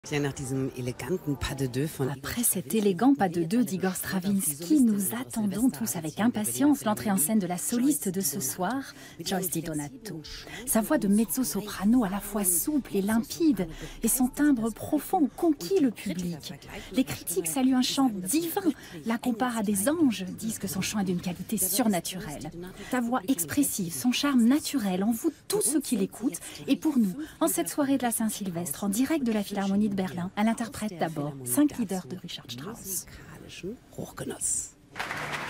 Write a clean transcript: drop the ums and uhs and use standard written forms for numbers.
Après cet élégant pas de deux d'Igor Stravinsky, nous attendons tous avec impatience l'entrée en scène de la soliste de ce soir, Joyce Di Donato. Sa voix de mezzo-soprano à la fois souple et limpide et son timbre profond ont conquis le public. Les critiques saluent un chant divin, la comparent à des anges, disent que son chant est d'une qualité surnaturelle. Sa voix expressive, son charme naturel envoûtent tous ceux qui l'écoutent et pour nous, en cette soirée de la Saint-Sylvestre, en direct de la Philharmonie de Berlin, elle interprète d'abord 5 lieder de Richard Strauss.